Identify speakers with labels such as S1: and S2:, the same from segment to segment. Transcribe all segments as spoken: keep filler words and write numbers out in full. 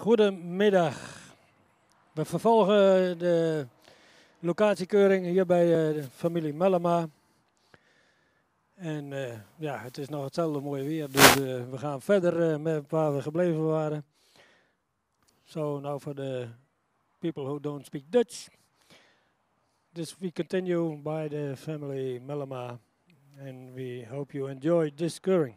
S1: Goedemiddag. We vervolgen de locatiekeuring hier bij uh, de familie Mellema. En uh, ja, het is nog hetzelfde mooie weer, dus uh, we gaan verder uh, met waar we gebleven waren. So now for the people who don't speak Dutch. This we continue by the family Mellema, and we hope you enjoy this keuring.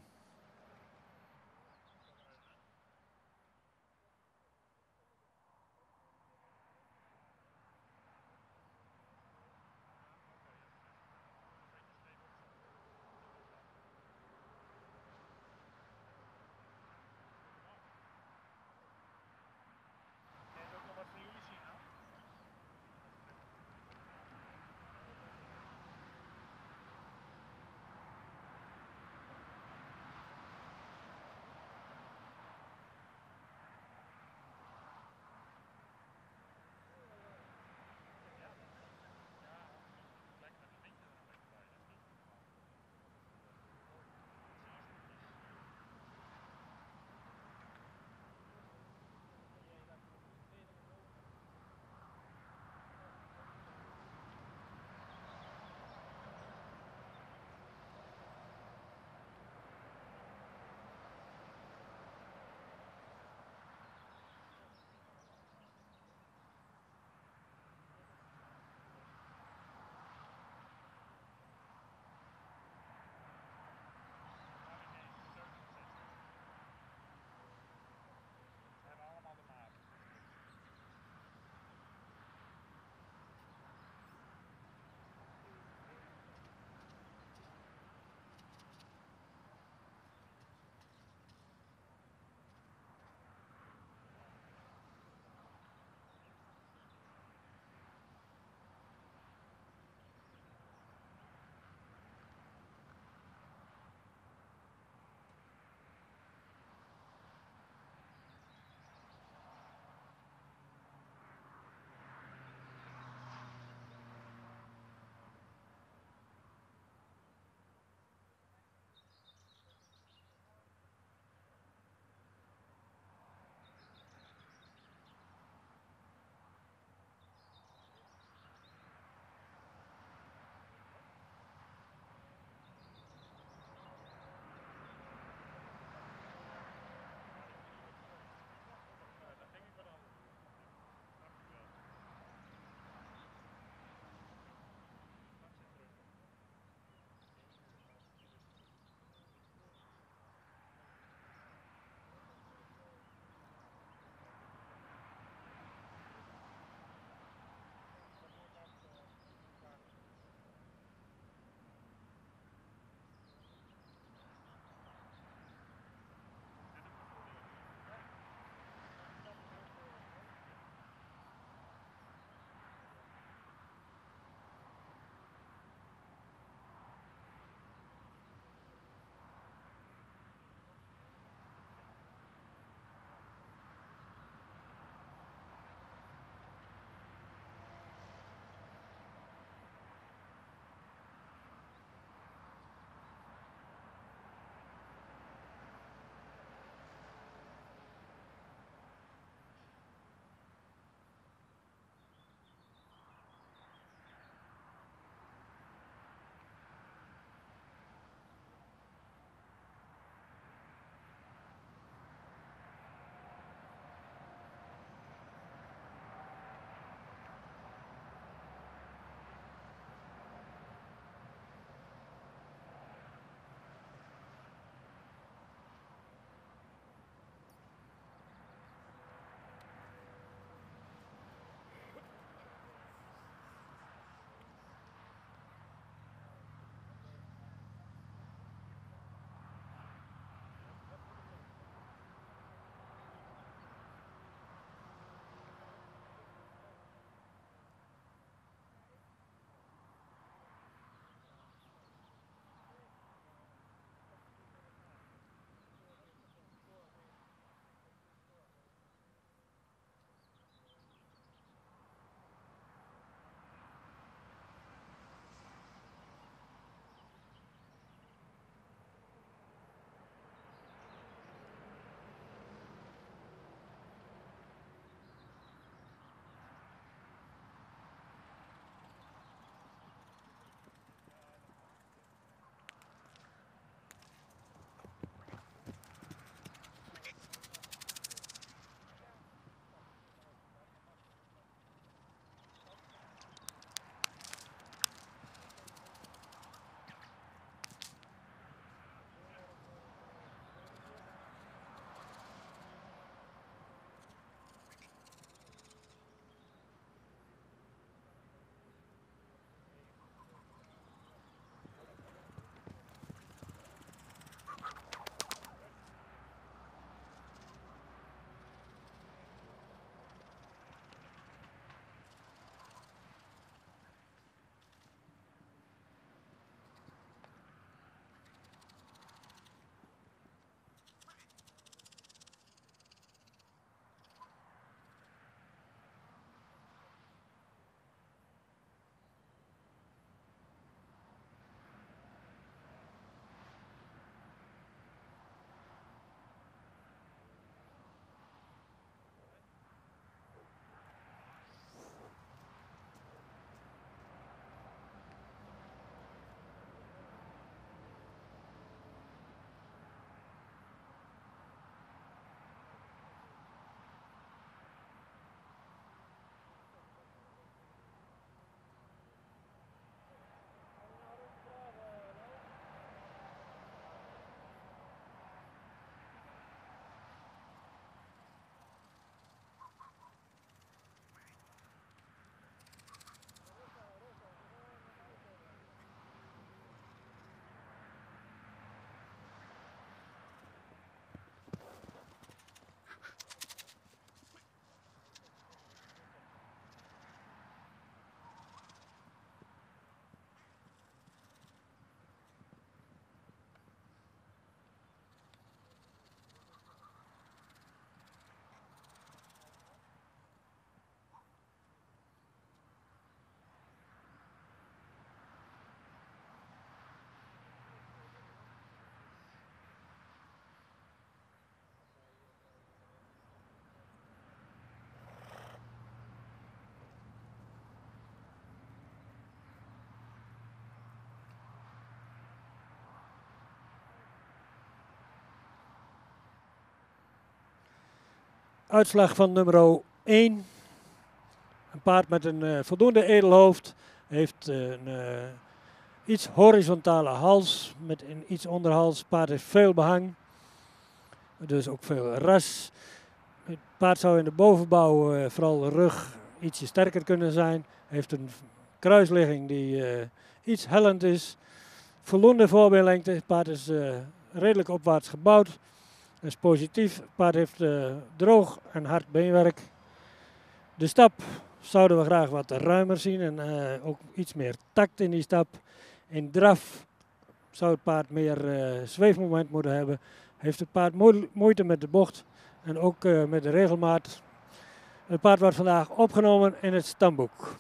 S1: Uitslag van nummer één. Een paard met een uh, voldoende edelhoofd. Heeft uh, een uh, iets horizontale hals met een iets onderhals. Het paard heeft veel behang. Dus ook veel ras. Het paard zou in de bovenbouw, uh, vooral de rug, ietsje sterker kunnen zijn. Heeft een kruisligging die uh, iets hellend is. Voldoende voorbeeldlengte. Het paard is uh, redelijk opwaarts gebouwd. Dat is positief. Het paard heeft uh, droog en hard beenwerk. De stap zouden we graag wat ruimer zien en uh, ook iets meer tact in die stap. In draf zou het paard meer uh, zweefmoment moeten hebben. Heeft het paard moeite met de bocht en ook uh, met de regelmaat. Het paard wordt vandaag opgenomen in het stamboek.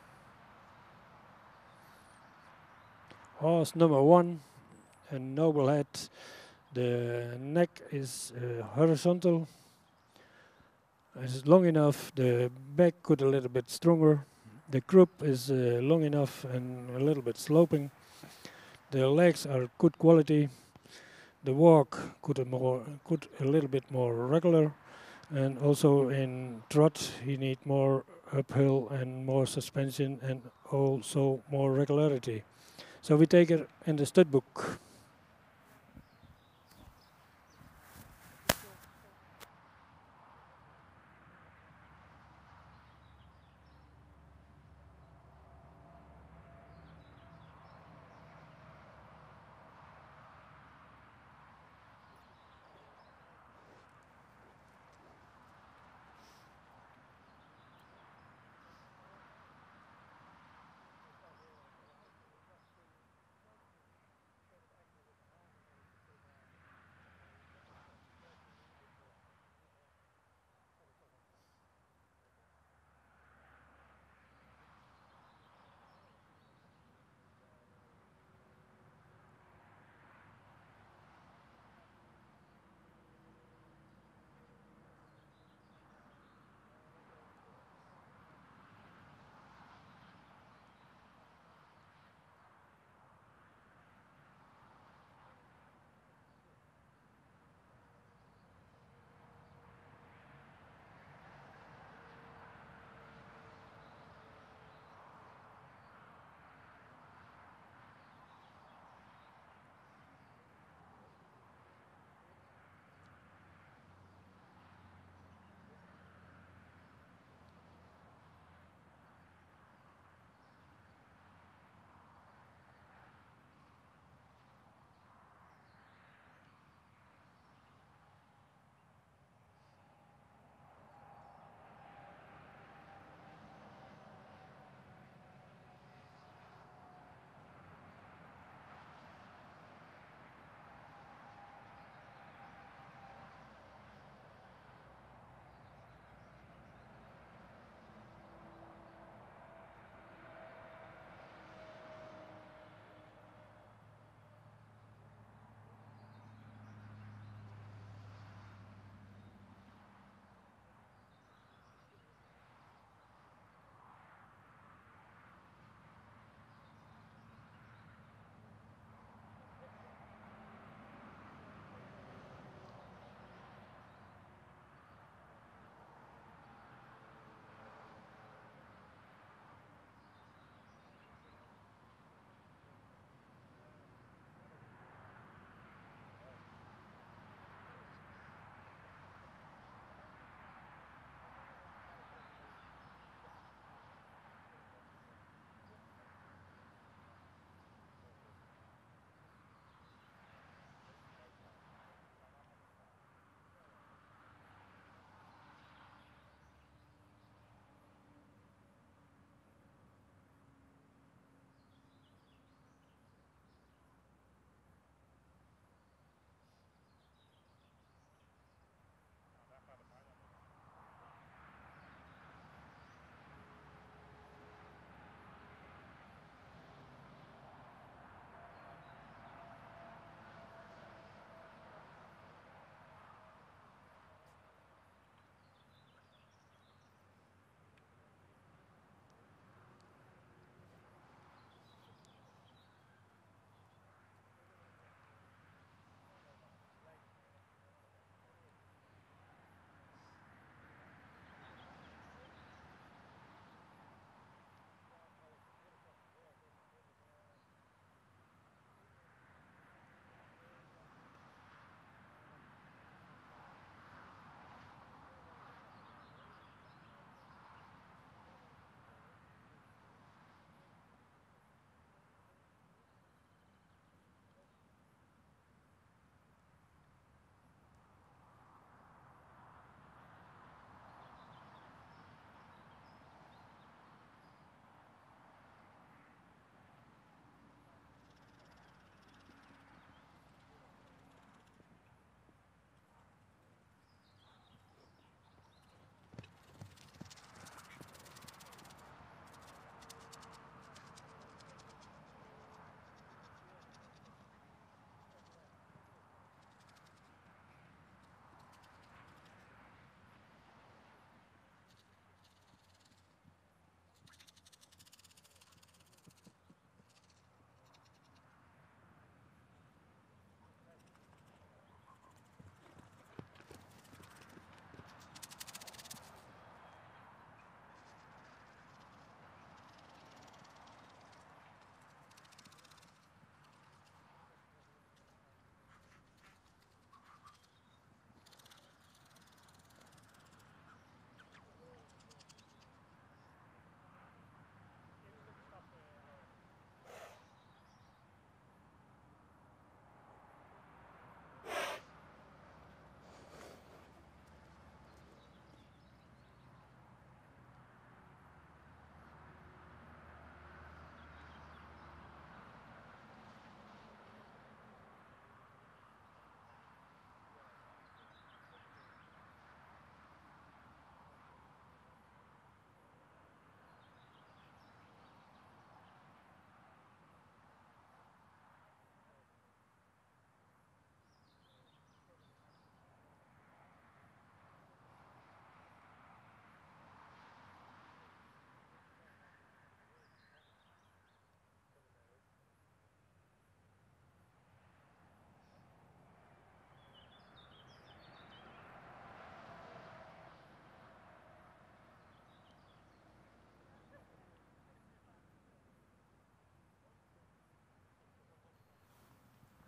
S1: Horse number one, a noble head. The neck is uh, horizontal. It's long enough. The back could a little bit stronger. The croup is uh, long enough and a little bit sloping. The legs are good quality. The walk could a more, could a little bit more regular, and also in trot he need more uphill and more suspension and also more regularity. So we take it in the stud book.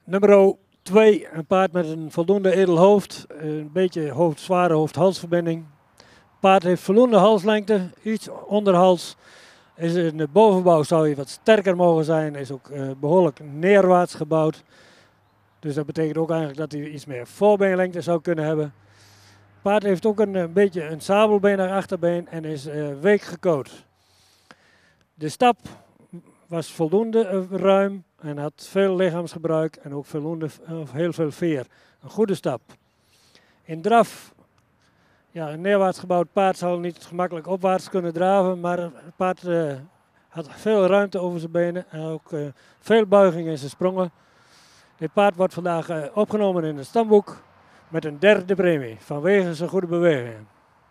S1: Nummer twee, een paard met een voldoende edel hoofd, een beetje hoofd, zware hoofd-halsverbinding. Het paard heeft voldoende halslengte, iets onderhals. Is in de bovenbouw zou hij wat sterker mogen zijn, is ook uh, behoorlijk neerwaarts gebouwd. Dus dat betekent ook eigenlijk dat hij iets meer voorbeenlengte zou kunnen hebben. Het paard heeft ook een, een beetje een sabelbeen naar achterbeen en is uh, week gecoat. De stap was voldoende uh, ruim en had veel lichaamsgebruik en ook voldoende, uh, heel veel veer. Een goede stap. In draf, ja, een neerwaarts gebouwd paard zal niet gemakkelijk opwaarts kunnen draven, maar het paard uh, had veel ruimte over zijn benen en ook uh, veel buiging in zijn sprongen. Dit paard wordt vandaag uh, opgenomen in het stamboek met een derde premie vanwege zijn goede bewegingen.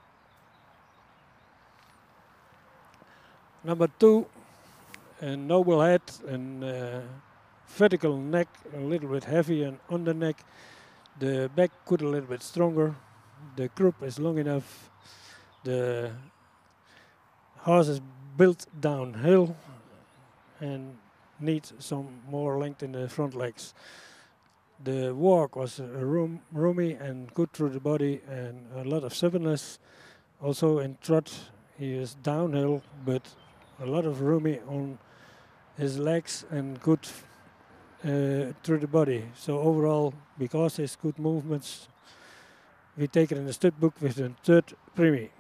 S1: Number two, a noble head and uh, vertical neck, a little bit heavy and under neck. The back could a little bit stronger. The croup is long enough. The horse is built downhill and needs some more length in the front legs. The walk was uh, room, roomy and good through the body and a lot of suppleness. Also in trot he is downhill but a lot of roomy on his legs and good uh, through the body. So overall, because his good movements, we take it in the stud book with a third premie.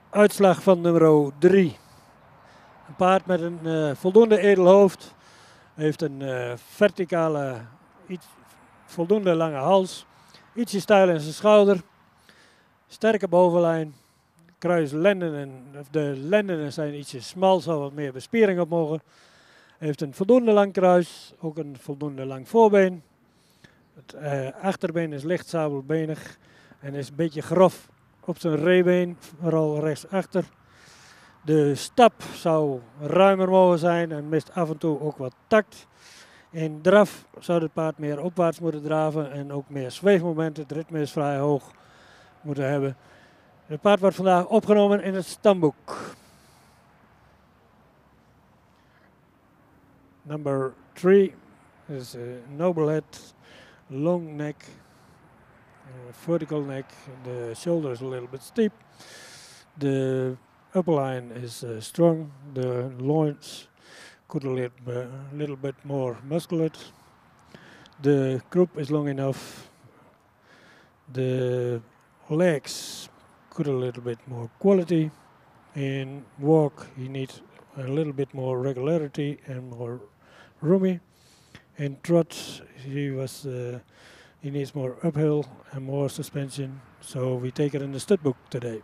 S1: uitslag van nummer drie. Een paard met een uh, voldoende edel hoofd. Heeft een uh, verticale, iets, voldoende lange hals. Ietsje stijl in zijn schouder. Sterke bovenlijn. Kruis lendenen, de lendenen zijn ietsje smal, zou wat meer bespiering op mogen. Heeft een voldoende lang kruis, ook een voldoende lang voorbeen. Het uh, achterbeen is licht sabelbenig en is een beetje grof op zijn reebeen, vooral rechtsachter. De stap zou ruimer mogen zijn en mist af en toe ook wat tact. In draf zou het paard meer opwaarts moeten draven en ook meer zweefmomenten. Het ritme is vrij hoog moeten hebben. Het paard wordt vandaag opgenomen in het stamboek. Number three is a noble head, long neck, uh, vertical neck. The shoulder is a little bit steep. The upper line is uh, strong. The loins could a little, uh, little bit more muscular. The croup is long enough. The legs could a little bit more quality. In walk, he needs a little bit more regularity and more roomy. In trot, he was uh, he needs more uphill and more suspension. So we take it in the stud book today.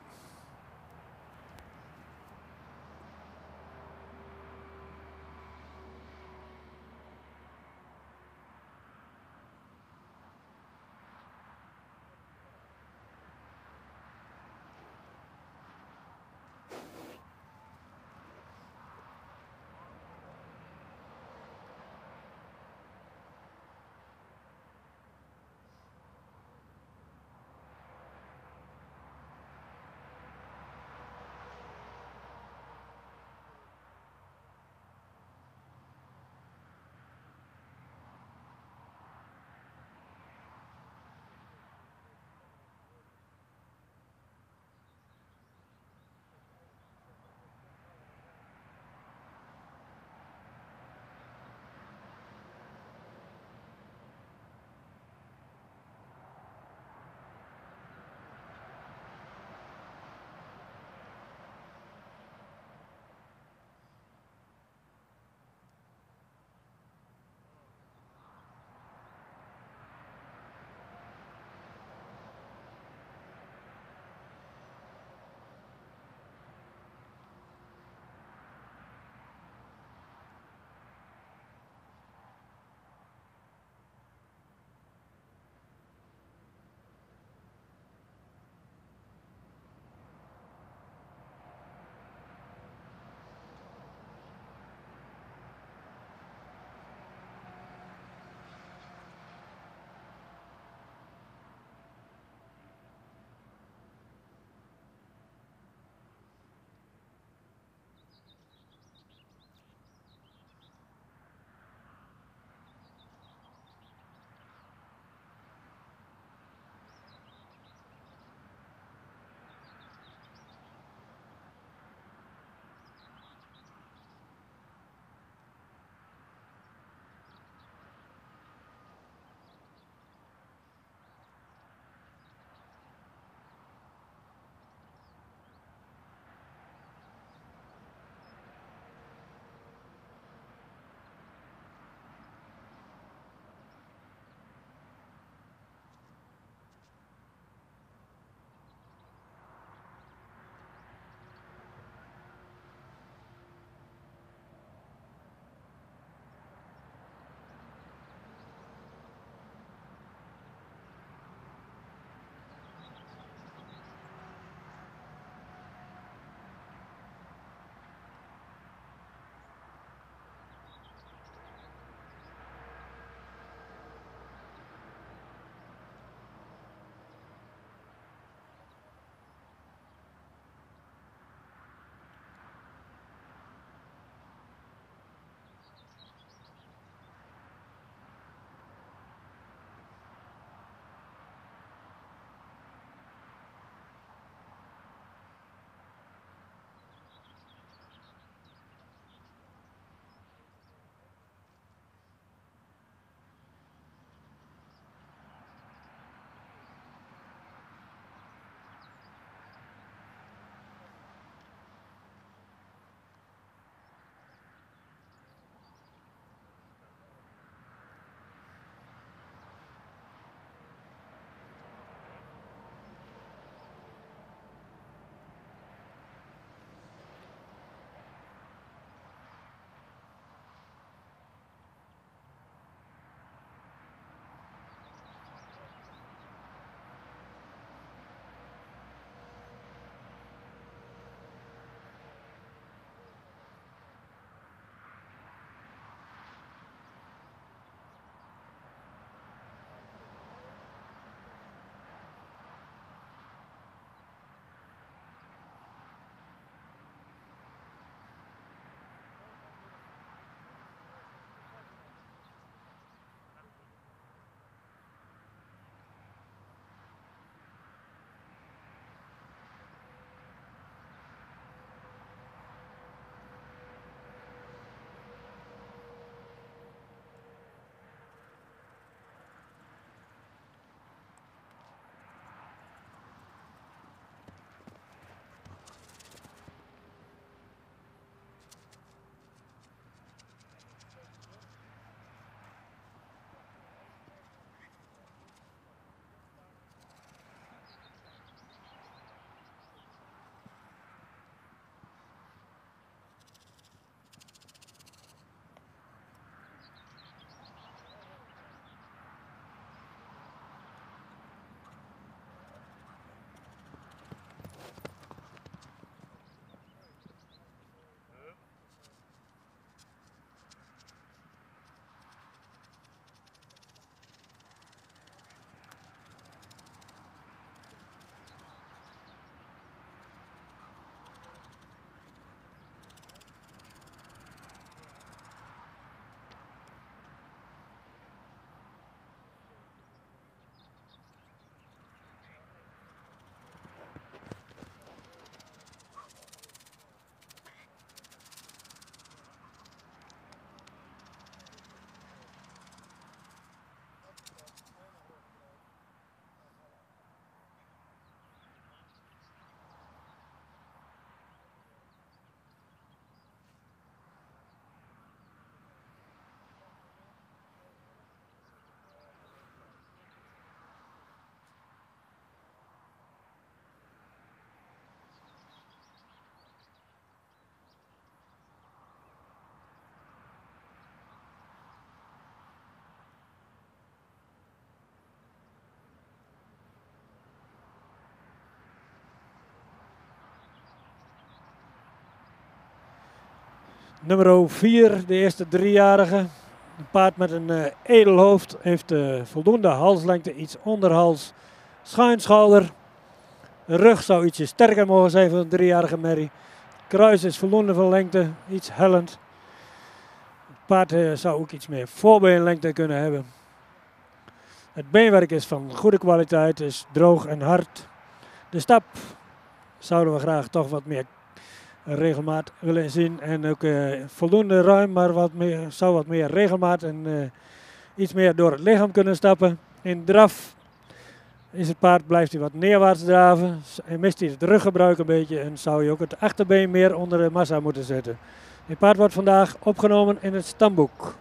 S1: Nummer vier, de eerste driejarige. Een paard met een uh, edelhoofd. Heeft uh, voldoende halslengte, iets onderhals, schuinschouder. De rug zou ietsje sterker mogen zijn voor een driejarige merrie. Kruis is voldoende van lengte, iets hellend. Het paard uh, zou ook iets meer voorbeenlengte kunnen hebben. Het beenwerk is van goede kwaliteit, is droog en hard. De stap zouden we graag toch wat meer regelmaat willen zien. En ook uh, voldoende ruim, maar wat meer, zou wat meer regelmaat en uh, iets meer door het lichaam kunnen stappen. In draf is het paard, blijft hij wat neerwaarts draven. En mist hij het ruggebruik een beetje en zou je ook het achterbeen meer onder de massa moeten zetten. Het paard wordt vandaag opgenomen in het stamboek.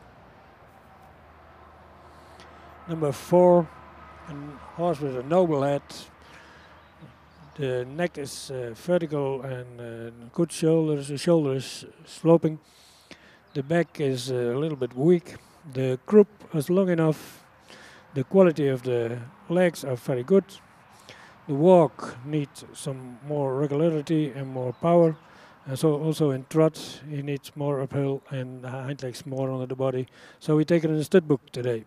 S1: Number four, a horse with a noble head. The neck is uh, vertical and uh, good shoulders. The shoulder is sloping. The back is uh, a little bit weak. The croup is long enough. The quality of the legs are very good. The walk needs some more regularity and more power. And so also in trot he needs more uphill and hind legs more under the body. So we take it in the stud book today.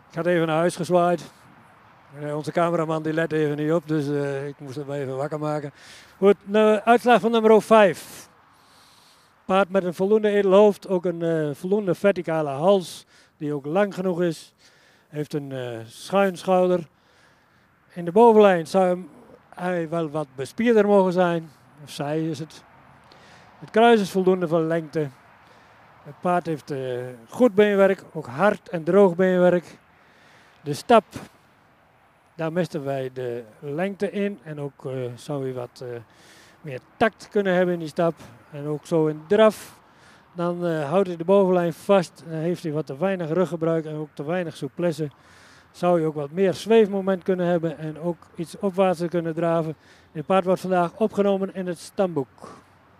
S1: Ik had even naar huis gezwaaid. Uh, onze cameraman die let even niet op, dus uh, ik moest hem even wakker maken. Goed, nou, uitslag van nummer vijf. Paard met een voldoende edel hoofd, ook een uh, voldoende verticale hals, die ook lang genoeg is. Heeft een uh, schuin schouder. In de bovenlijn zou hij wel wat bespierder mogen zijn, of zij is het. Het kruis is voldoende van lengte. Het paard heeft uh, goed beenwerk, ook hard en droog beenwerk. De stap, daar misten wij de lengte in en ook uh, zou hij wat uh, meer tact kunnen hebben in die stap. En ook zo in draf, dan uh, houdt hij de bovenlijn vast en dan heeft hij wat te weinig ruggebruik en ook te weinig souplesse. Zou je ook wat meer zweefmoment kunnen hebben en ook iets opwaarts kunnen draven. Dit paard wordt vandaag opgenomen in het stamboek.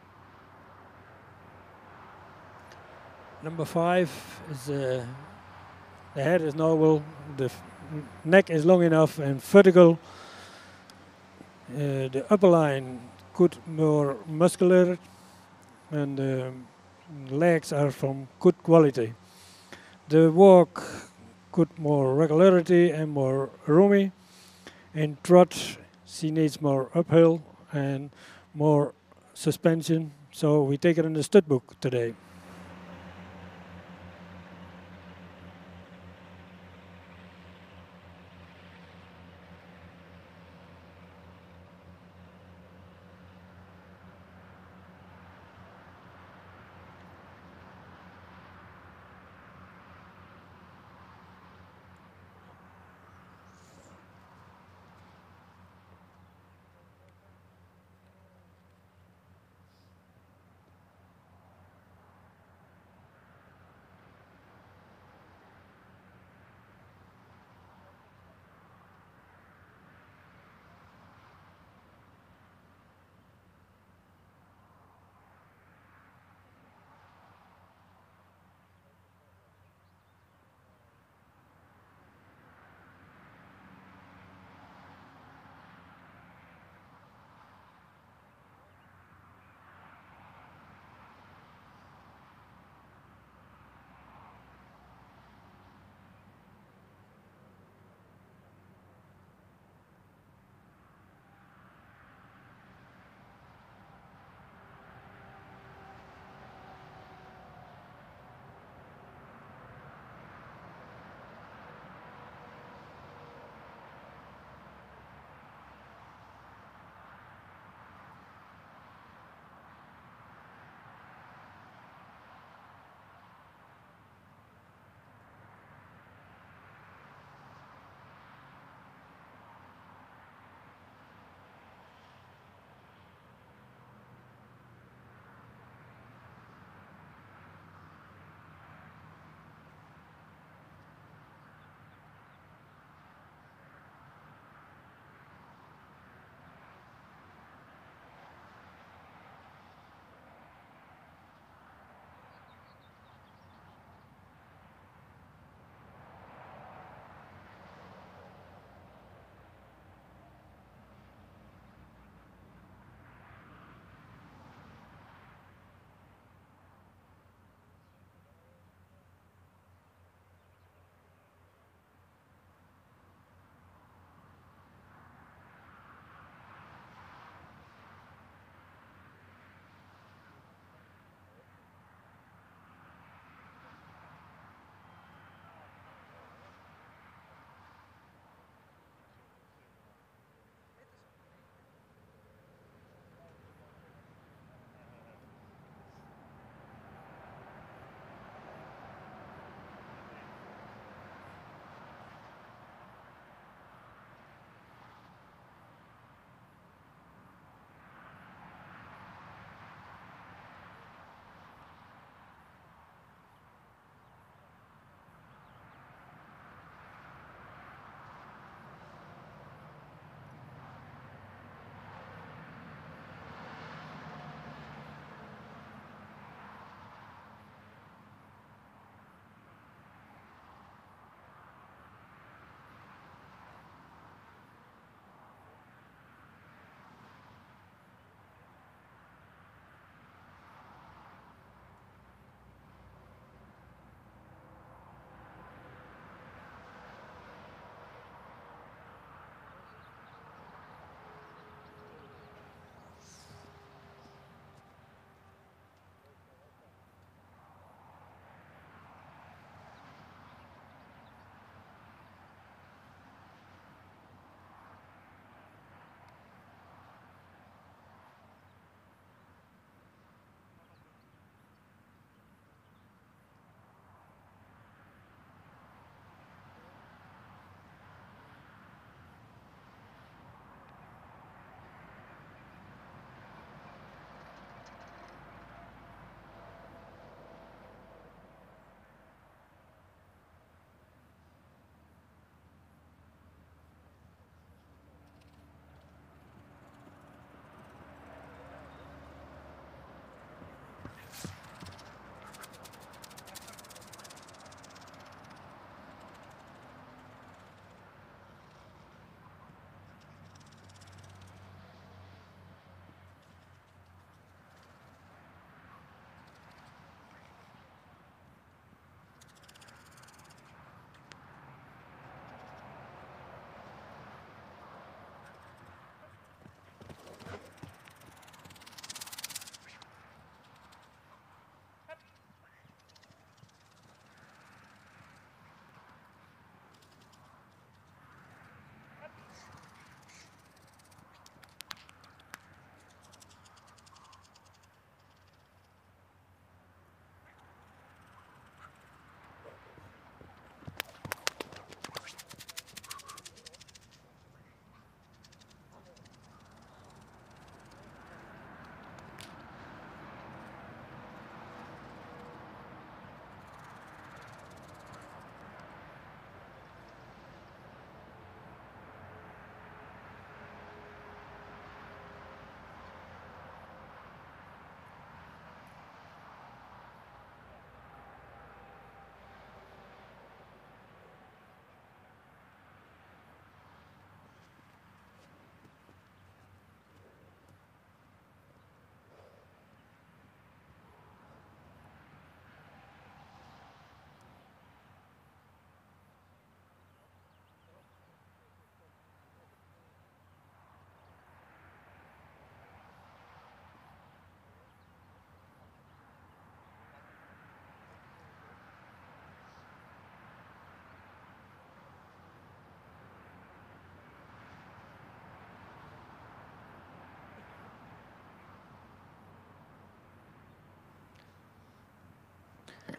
S1: Number five is uh, the head is noble, the neck is long enough and vertical. Uh, the upper line good, more muscular, and the legs are from good quality. The walk good, more regularity and more roomy. In trot, she needs more uphill and more suspension. So we take it in the stud book today.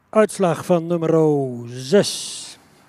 S1: Uitslag van nummer zes.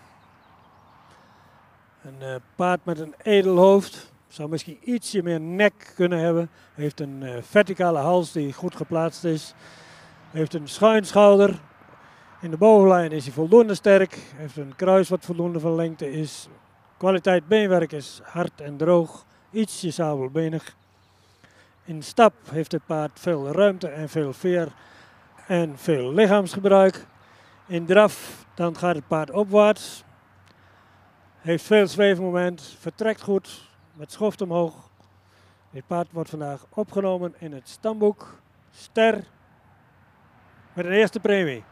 S1: Een uh, paard met een edel hoofd. Zou misschien ietsje meer nek kunnen hebben. Heeft een uh, verticale hals die goed geplaatst is. Heeft een schuin schouder. In de bovenlijn is hij voldoende sterk. Heeft een kruis wat voldoende van lengte is. Kwaliteit beenwerk is hard en droog. Ietsje sabelbenig. In stap heeft het paard veel ruimte en veel veer en veel lichaamsgebruik. In draf dan gaat het paard opwaarts. Heeft veel zweefmoment, vertrekt goed met schoft omhoog. Dit paard wordt vandaag opgenomen in het stamboek. Ster met een eerste premie.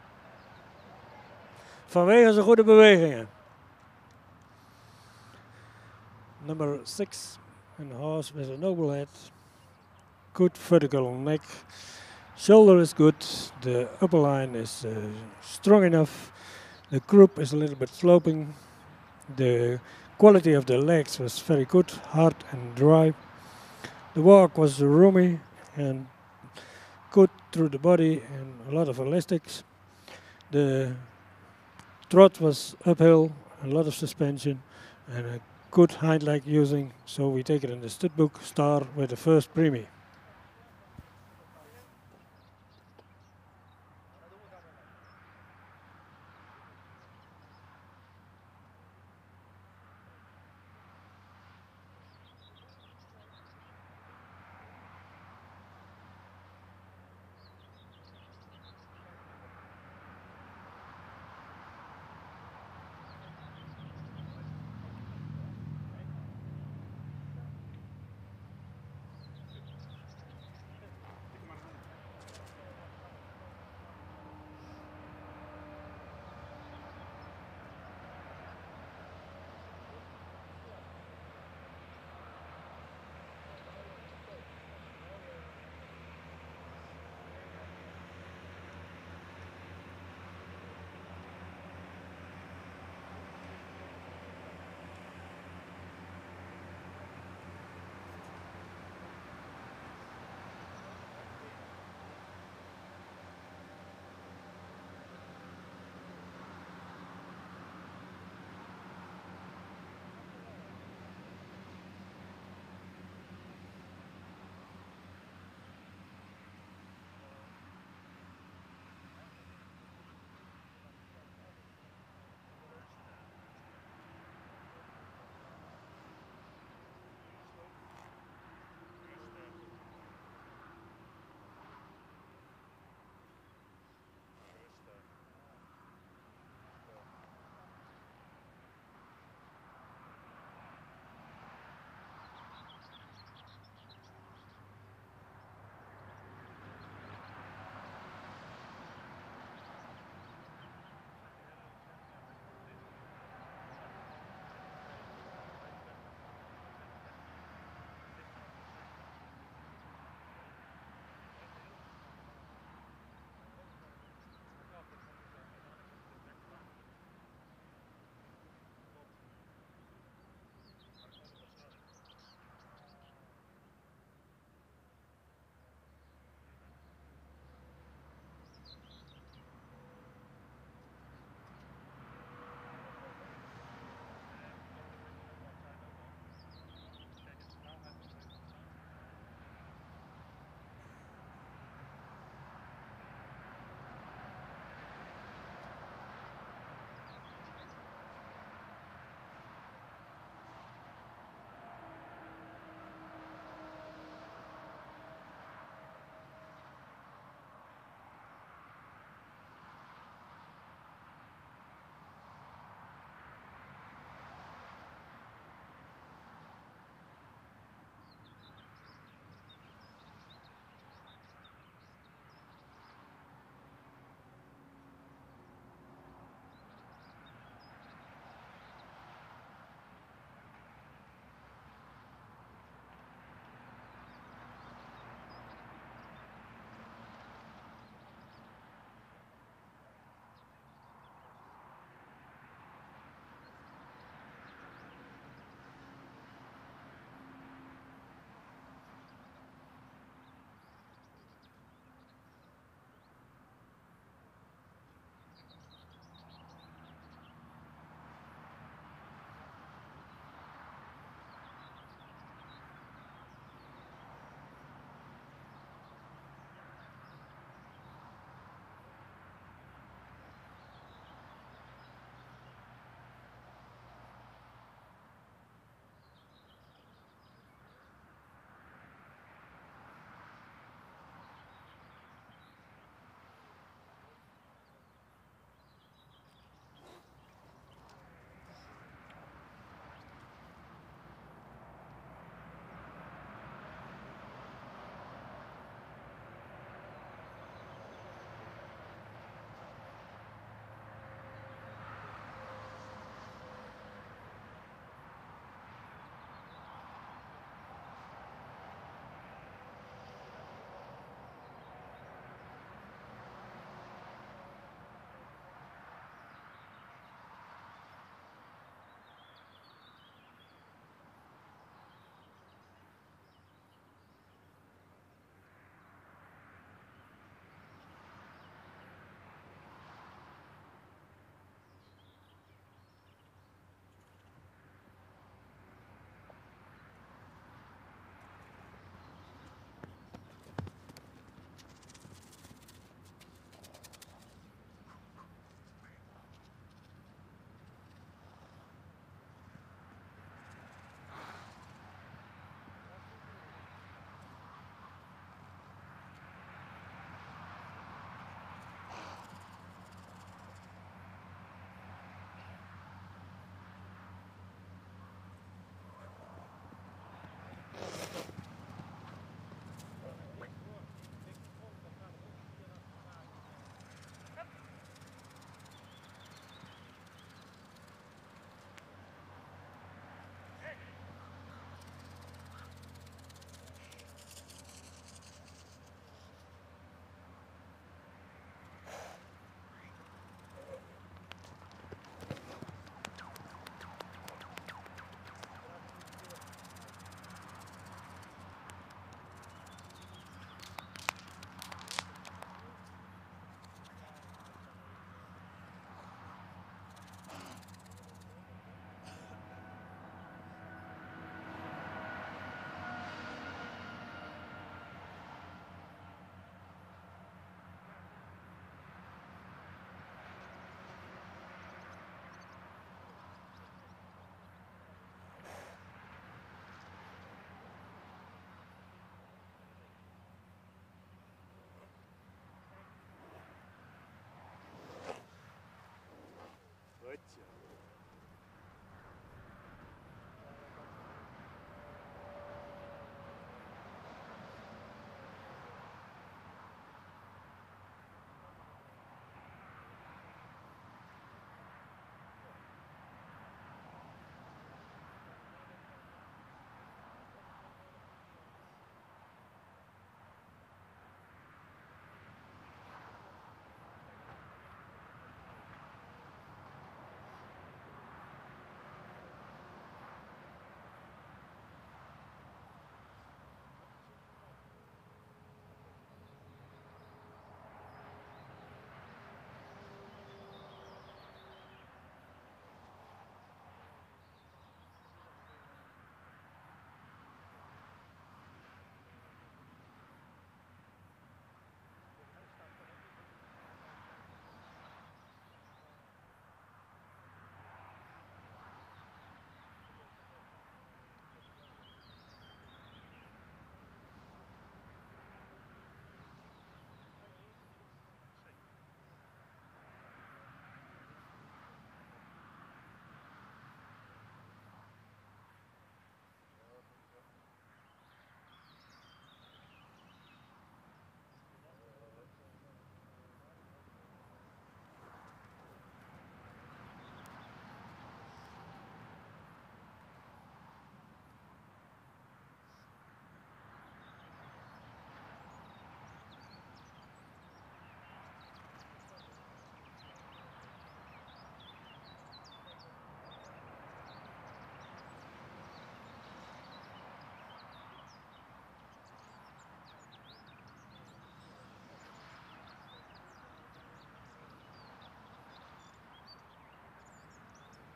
S1: Vanwege zijn goede bewegingen. Number six, a horse with a noble head. Good vertical neck. Shoulder is good. The upper line is uh, strong enough. The croup is a little bit sloping. The quality of the legs was very good, hard and dry. The walk was roomy and good through the body and a lot of elastics. The trot was uphill, a lot of suspension and a good hind leg using, so we take it in the stud book star with the first premie.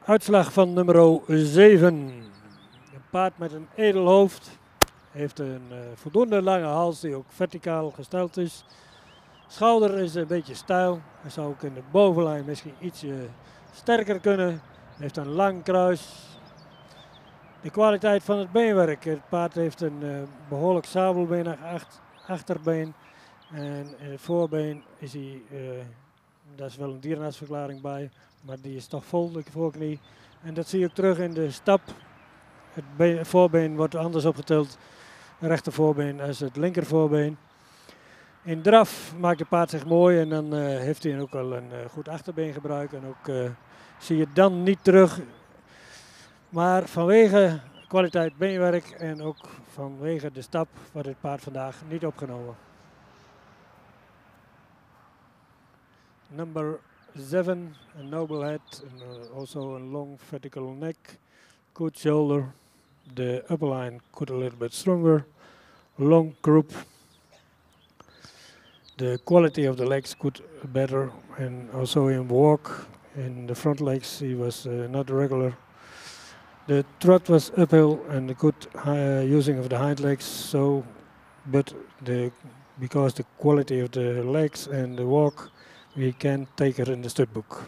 S1: Uitslag van nummer zeven. Een paard met een edel hoofd. Heeft een uh, voldoende lange hals die ook verticaal gesteld is. Schouder is een beetje steil. Hij zou ook in de bovenlijn misschien ietsje sterker kunnen. Heeft een lang kruis. De kwaliteit van het beenwerk. Het paard heeft een uh, behoorlijk sabelbenig acht, achterbeen. En in het voorbeen is hij, uh, daar is wel een dierenartsverklaring bij, maar die is toch vol, de voorknie. En dat zie je ook terug in de stap. Het, been, het voorbeen wordt anders opgetild, het rechter voorbeen als het linker voorbeen. In draf maakt het paard zich mooi en dan uh, heeft hij ook wel een uh, goed achterbeengebruik. En ook uh, zie je dan niet terug. Maar vanwege kwaliteit beenwerk en ook vanwege de stap wordt het paard vandaag niet opgenomen. Number seven, a noble head, and uh, also a long vertical neck, good shoulder. The upper line could a little bit stronger, long croup. The quality of the legs could better, and also in walk, in the front legs he was uh, not regular. The trot was uphill and the good uh, using of the hind legs, so, but the because the quality of the legs and the walk, we can take it in the stud book.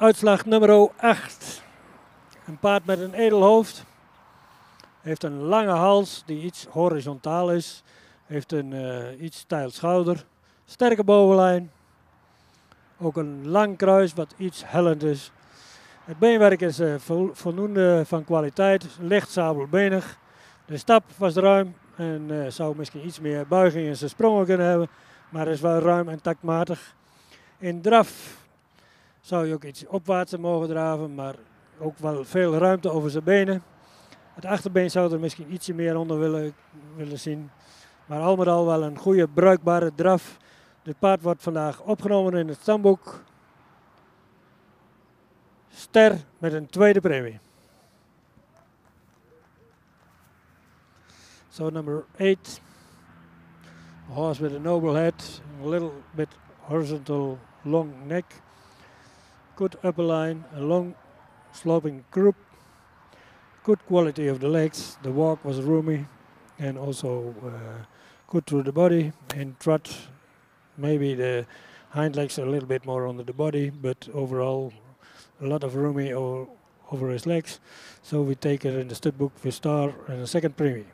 S1: Uitslag nummer acht. Een paard met een edel hoofd. Heeft een lange hals die iets horizontaal is. Heeft een uh, iets steil schouder. Sterke bovenlijn. Ook een lang kruis wat iets hellend is. Het beenwerk is uh, voldoende van kwaliteit. Licht sabelbenig. De stap was ruim en uh, zou misschien iets meer buiging in zijn sprongen kunnen hebben. Maar is wel ruim en taktmatig. In draf zou je ook iets opwaarts mogen draven, maar ook wel veel ruimte over zijn benen. Het achterbeen zou er misschien ietsje meer onder willen, willen zien. Maar al met al wel een goede, bruikbare draf. Dit paard wordt vandaag opgenomen in het stamboek. Ster met een tweede premie. So number eight. A horse with a noble head, a little bit horizontal long neck. Good upper line, a long sloping croup. Good quality of the legs. The walk was roomy and also uh, good through the body. In trot, maybe the hind legs are a little bit more under the body, but overall a lot of roomy o over his legs. So we take it in the stud book with star and a second premium.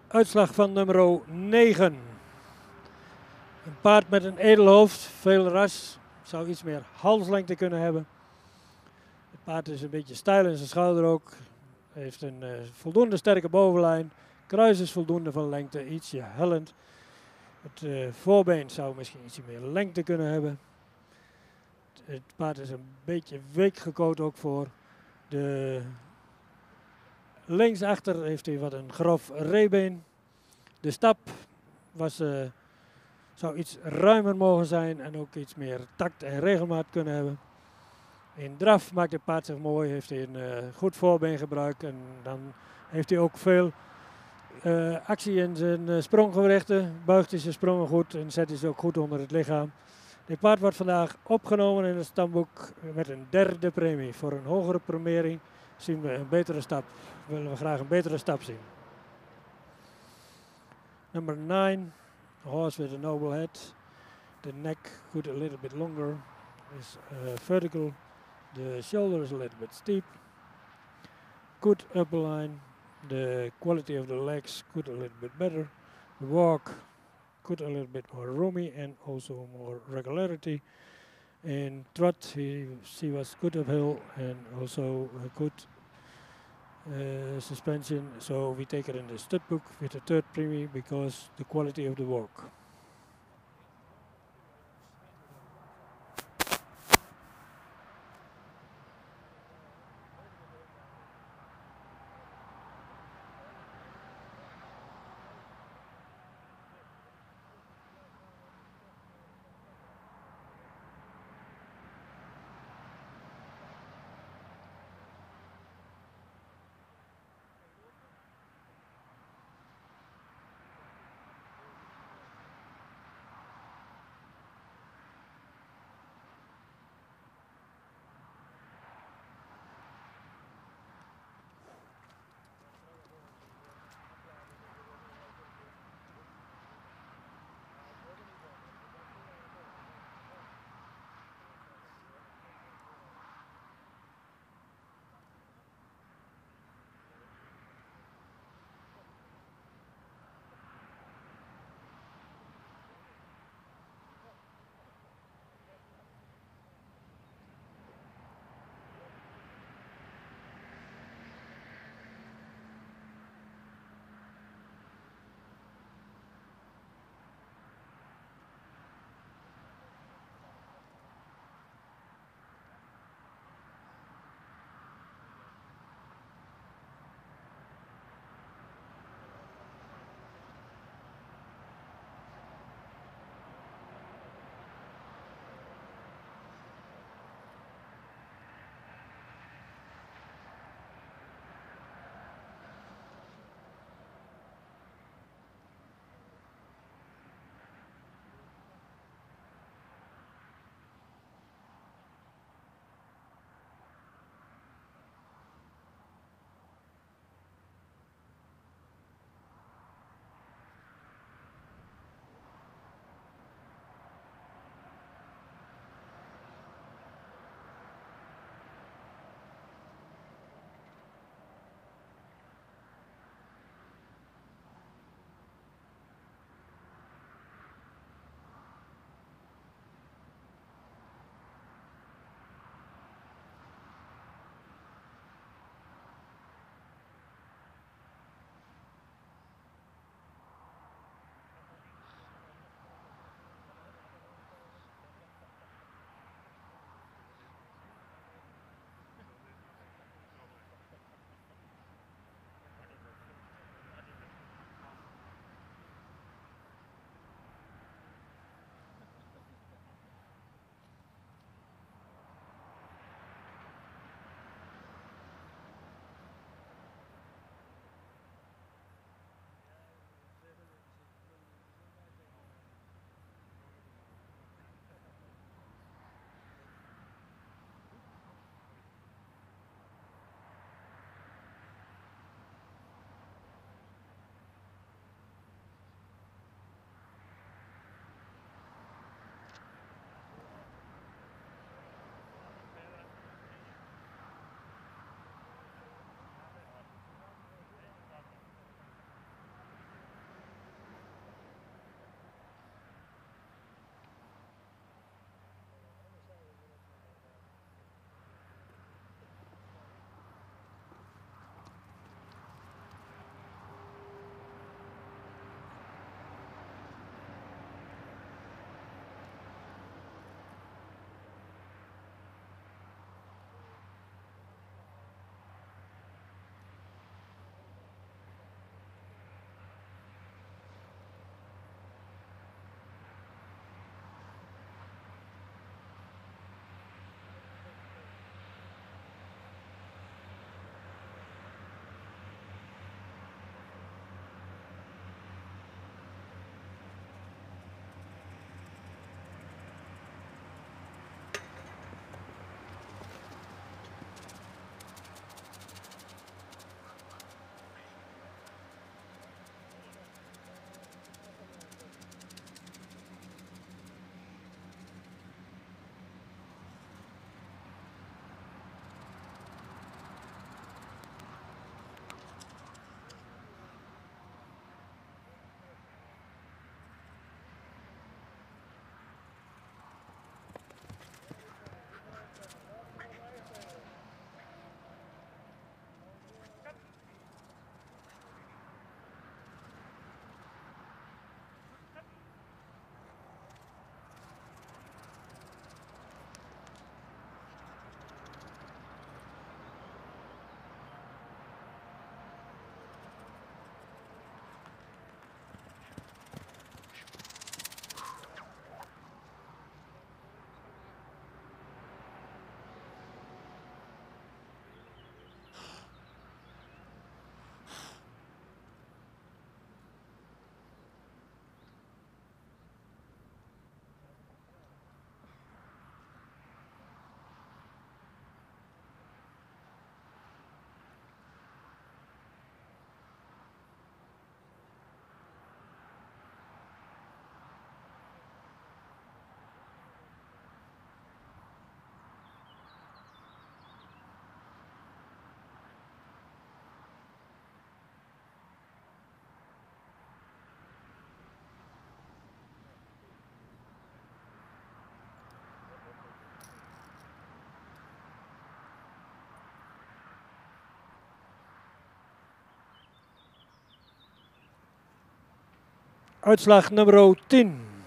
S1: Uitslag van nummer negen. Een paard met een edelhoofd, veel ras, zou iets meer halslengte kunnen hebben. Het paard is een beetje stijl in zijn schouder ook. Heeft een uh, voldoende sterke bovenlijn. Kruis is voldoende van lengte, ietsje hellend. Het uh, voorbeen zou misschien ietsje meer lengte kunnen hebben. Het, het paard is een beetje week gekoot ook voor. De linksachter heeft hij wat een grof reebeen. De stap was, uh, zou iets ruimer mogen zijn en ook iets meer tact en regelmaat kunnen hebben. In draf maakt het paard zich mooi, heeft hij een uh, goed voorbeen gebruikt en dan heeft hij ook veel uh, actie in zijn uh, spronggewrichten. Buigt hij zijn sprongen goed en zet hij ze ook goed onder het lichaam. Dit paard wordt vandaag opgenomen in het stamboek met een derde premie. Voor een hogere premiering zien we een betere stap. Willen we graag een betere stap zien. Number nine, a horse with a noble head. The neck could a little bit longer, is uh, vertical. The shoulder is a little bit steep. Good upper line. The quality of the legs could a little bit better. The walk could a little bit more roomy and also more regularity. In trot he, he was good uphill and also a good uh, suspension. So we take it in the stud book with the third premium because the quality of the walk. Uitslag nummer tien.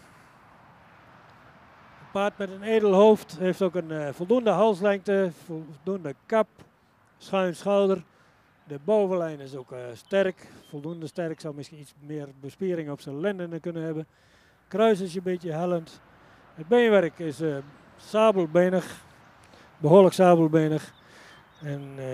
S1: Een paard met een edel hoofd heeft ook een uh, voldoende halslengte, voldoende kap, schuin schouder. De bovenlijn is ook uh, sterk, voldoende sterk, zou misschien iets meer bespiering op zijn lendenen kunnen hebben. Kruis is een beetje hellend. Het beenwerk is uh, sabelbenig, behoorlijk sabelbenig en uh,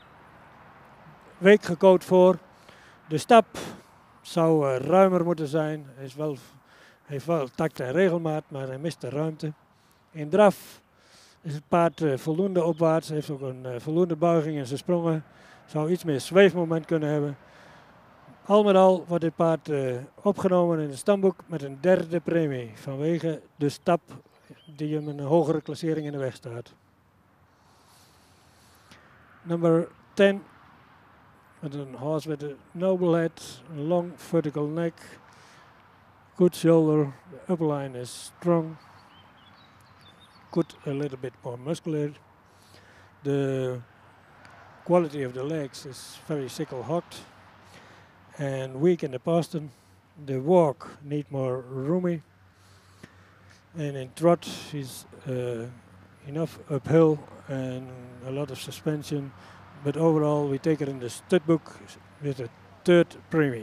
S1: week gecoat voor. De stap zou uh, ruimer moeten zijn, hij is wel, heeft wel tact en regelmaat, maar hij mist de ruimte. In draf is het paard uh, voldoende opwaarts, heeft ook een uh, voldoende buiging in zijn sprongen. Zou iets meer zweefmoment kunnen hebben. Al met al wordt dit paard uh, opgenomen in het stamboek met een derde premie. Vanwege de stap die hem een hogere klassering in de weg staat. Nummer tien. Met een horse with a noble head, a long vertical neck, good shoulder, the upper line is strong, good a little bit more muscular. The quality of the legs is very sickle-hocked and weak in the pastern. The walk need more roomy, and in trot he's uh, enough uphill and a lot of suspension. But overall, we take it in the stud book with a third premie.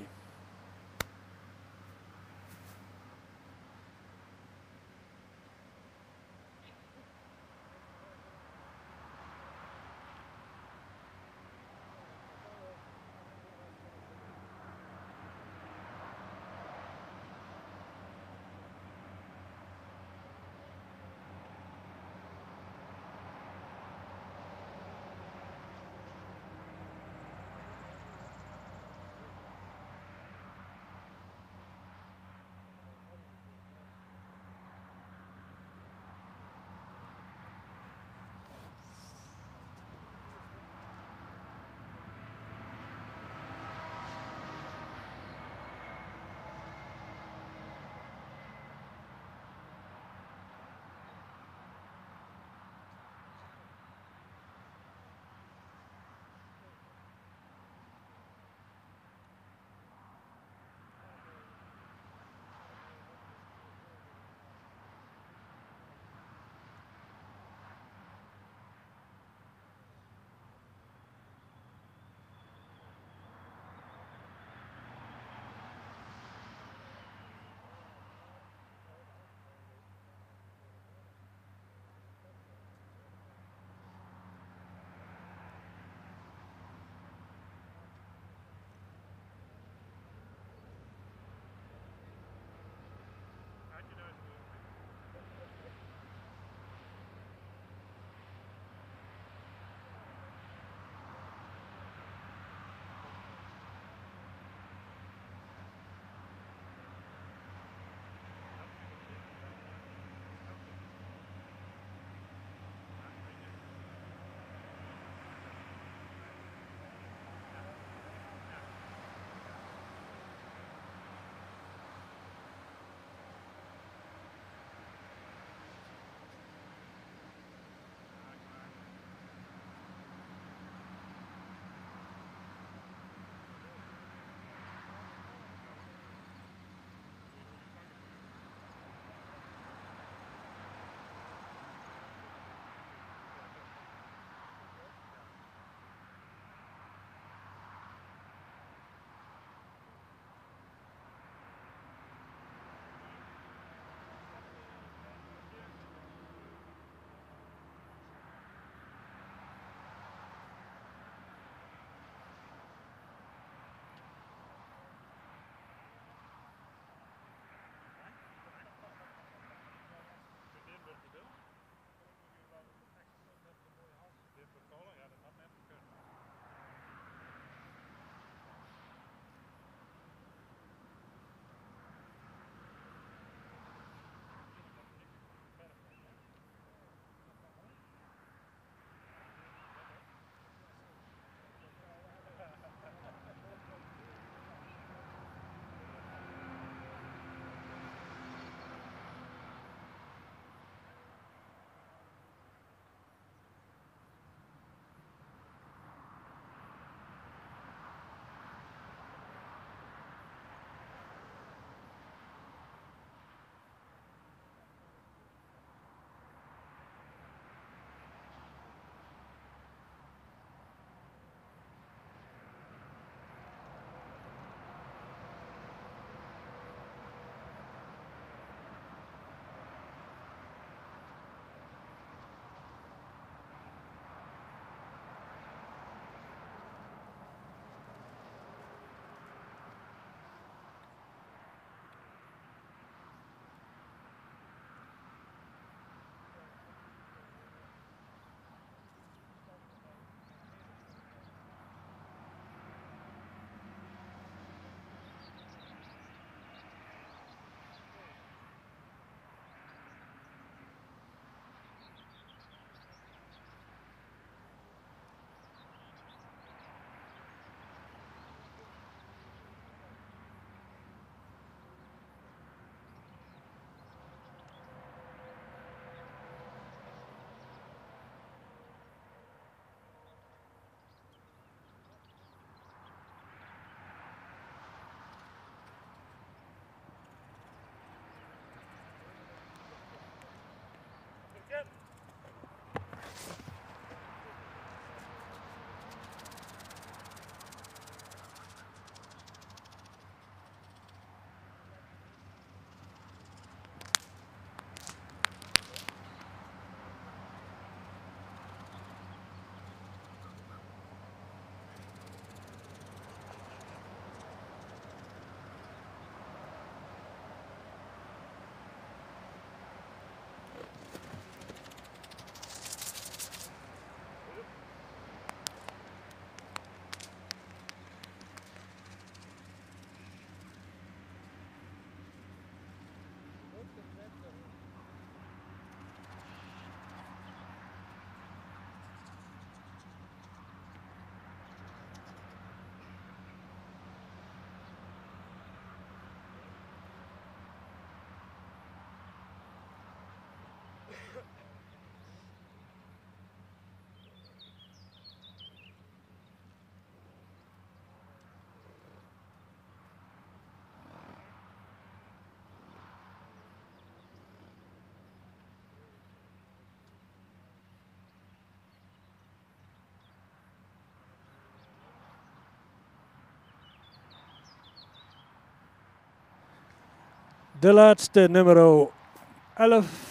S1: De laatste, nummer elf.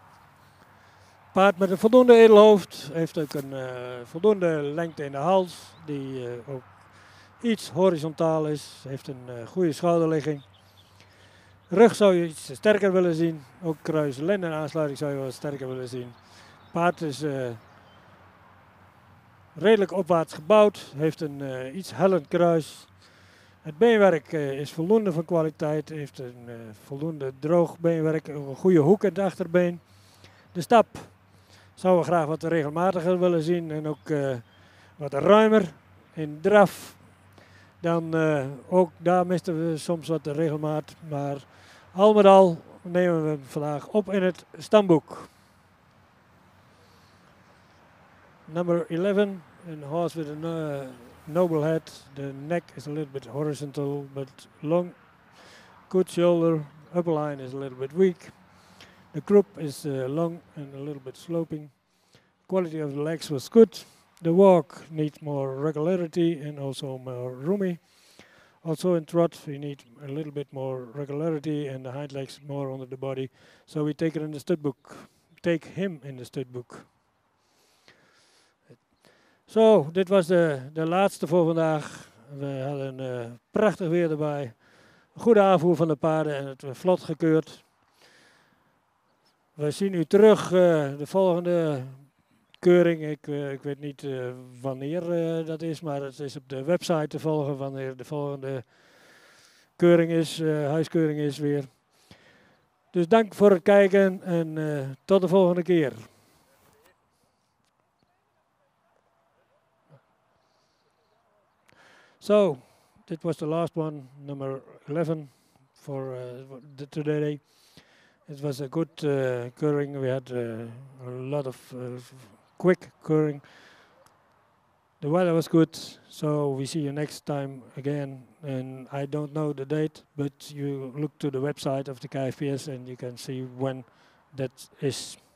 S1: Paard met een voldoende edelhoofd. Heeft ook een uh, voldoende lengte in de hals. Die uh, ook iets horizontaal is. Heeft een uh, goede schouderligging. Rug zou je iets sterker willen zien. Ook kruis, lenden en aansluiting zou je wat sterker willen zien. Paard is uh, redelijk opwaarts gebouwd. Heeft een uh, iets hellend kruis. Het beenwerk uh, is voldoende van kwaliteit. Heeft een uh, voldoende droog beenwerk. Een goede hoek in het achterbeen. De stap zouden we graag wat regelmatiger willen zien. En ook uh, wat ruimer in draf. Dan uh, ook daar misten we soms wat de regelmaat. Maar al met al nemen we hem vandaag op in het stamboek. Number eleven, a horse with a no, noble head. The neck is a little bit horizontal but long. Good shoulder. Upper line is a little bit weak. The croup is uh, long and a little bit sloping. Quality of the legs was good. The walk needs more regularity and also more roomy. Also in trot we need a little bit more regularity and the hind legs more under the body. So we take it in the stud book. Take him in the stud book. Zo, so, dit was de, de laatste voor vandaag. We hadden uh, prachtig weer erbij. Een goede aanvoer van de paarden en het werd vlot gekeurd. We zien u terug uh, de volgende keuring. Ik, uh, ik weet niet uh, wanneer uh, dat is, maar het is op de website te volgen wanneer de volgende keuring is, uh, huiskeuring is weer. Dus dank voor het kijken en uh, tot de volgende keer. So, that was the last one, number eleven for uh, the, today. It was a good uh, curing. We had uh, a lot of uh, quick curing. The weather was good, so we see you next time again. And I don't know the date, but you look to the website of the K F P S and you can see when that is.